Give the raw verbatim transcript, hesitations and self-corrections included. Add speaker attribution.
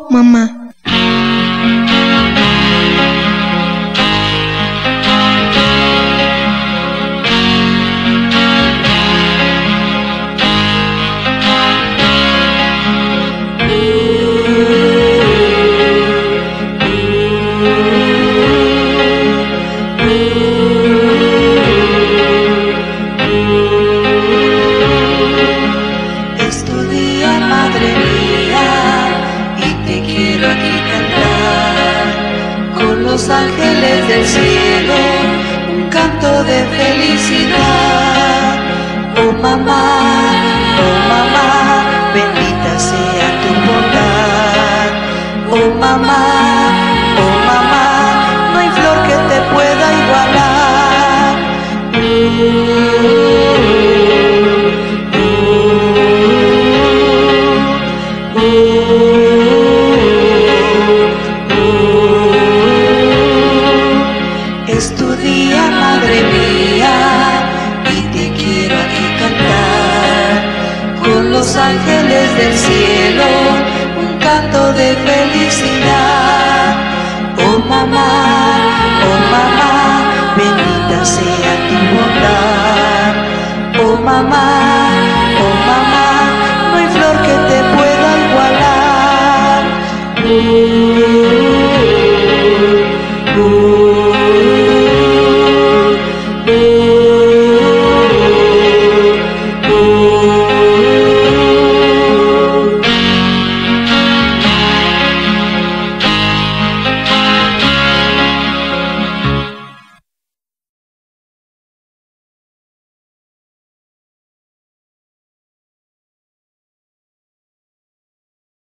Speaker 1: mamá.
Speaker 2: Es tu día, madre mía, y te quiero aquí cantar con los ángeles del cielo, un canto de felicidad. Oh mamá, oh mamá, bendita sea tu bondad. Oh mamá, oh mamá, no hay flor que te pueda igualar. Es tu día, madre mía, y te quiero aquí cantar con los ángeles del cielo, un canto de felicidad. Oh mamá, oh mamá, bendita sea tu bondad. Oh mamá, oh mamá, no hay flor que te pueda igualar.